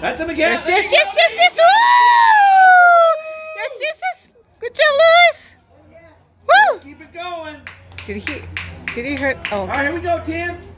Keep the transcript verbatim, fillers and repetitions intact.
That's a McCaffrey. Yes, yes, yes, yes, yes. Woo! Yes, yes, yes. Good job, Lewis. Woo! Keep it going. Did he, did he hurt? Oh. All right, here we go, ten.